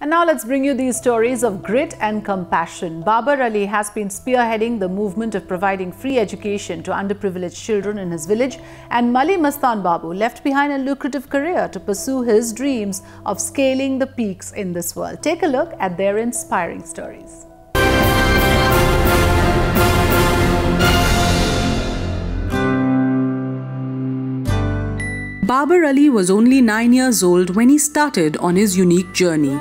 And now let's bring you these stories of grit and compassion. Babar Ali has been spearheading the movement of providing free education to underprivileged children in his village, and Malli Mastan Babu left behind a lucrative career to pursue his dreams of scaling the peaks in this world. Take a look at their inspiring stories. Babar Ali was only 9 years old when he started on his unique journey.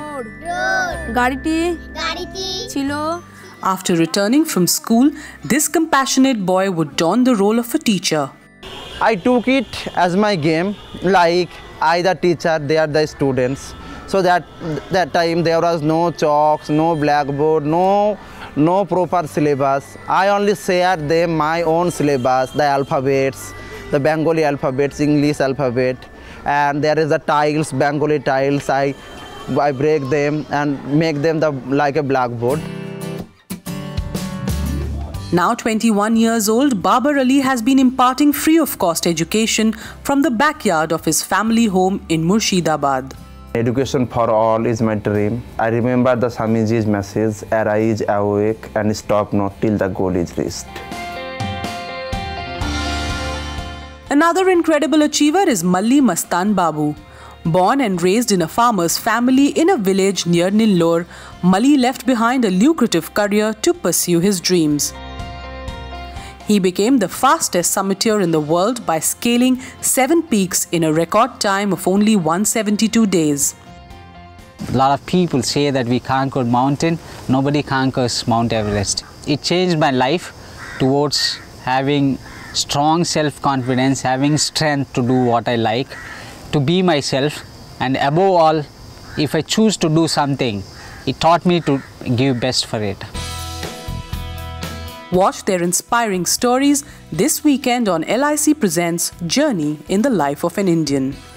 After returning from school, this compassionate boy would don the role of a teacher. I took it as my game, like I the teacher, they are the students. So that time there was no chalks, no blackboard, no proper syllabus. I only shared them my own syllabus, the alphabets, the Bengali alphabets, English alphabet, and there is the tiles, Bengali tiles. I break them and make them like a blackboard. Now 21 years old, Babar Ali has been imparting free of cost education from the backyard of his family home in Murshidabad. Education for all is my dream. I remember the Swamiji's message, arise, awake and stop not till the goal is reached. Another incredible achiever is Malli Mastan Babu. Born and raised in a farmer's family in a village near Nillore, Malli left behind a lucrative career to pursue his dreams. He became the fastest summiteer in the world by scaling 7 peaks in a record time of only 172 days. A lot of people say that we conquered mountain, nobody conquers Mount Everest. It changed my life towards having strong self-confidence, having strength to do what I like, to be myself, and above all, if I choose to do something, it taught me to give best for it. Watch their inspiring stories this weekend on LIC Presents Journey in the Life of an Indian.